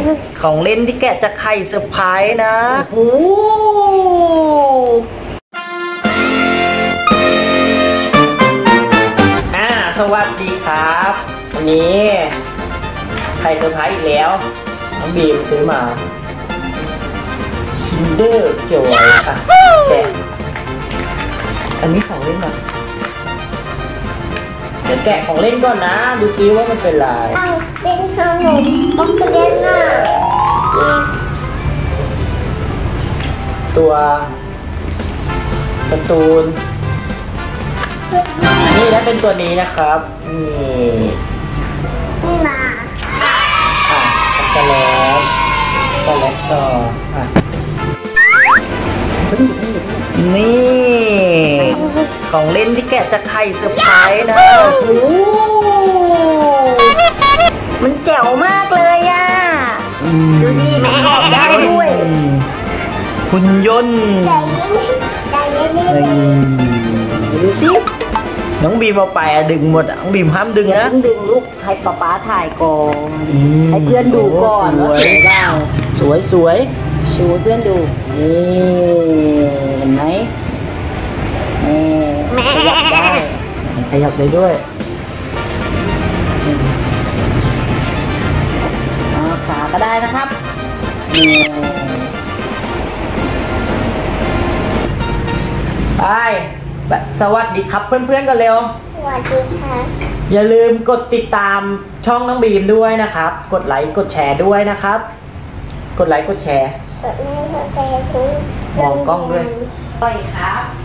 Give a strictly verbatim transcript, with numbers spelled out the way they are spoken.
ของเล่นที่แกะจากไข่เซอร์ไพรส์นะโอ้อ่าสวัสดีครับวันนี้ไข่เซอร์ไพรส์อีกแล้วน้องบีมซื้อมาคินเดอร์จอยอ่ะแกะอันนี้ของเล่นอ่ะเดี๋ยวแกะของเล่นก่อนนะดูซิว่ามันเป็นอะไรเป็นขนมป๊อกเล่นน่ะตัวการ์ตูนนี่นะเป็นตัวนี้นะครับนี่นี่มาอ่ะช็อกโกแลตช็อกโกแลตต่ออ่ะนี่ของเล่นที่แกะจากไข่เซอร์ไพรส์นะโอ้มันแจ๋วมากเลยอ่ะดูดีแม่ออกได้ด้วยหุ่นยนต์ดูสิน้องบีมเอาไปอะดึงหมดน้องบีมห้ามดึงนะดึงลูกให้ป๊าป๊าถ่ายก่อนให้เพื่อนดูก่อนว่าสวยเปล่าสวยสวยชูเพื่อนดูนี่เห็นไหมนี่ขยับได้ขยับได้ด้วยขาก็ได้นะครับนี่ไปสวัสดีครับเพื่อนๆกันเร็วสวัสดีค่ะอย่าลืมกดติดตามช่องน้องบีมด้วยนะครับกดไลค์กดแชร์ด้วยนะครับกดไลค์กดแชร์กดไลค์กดแชร์ทุกมองกล้องด้วยไปครับ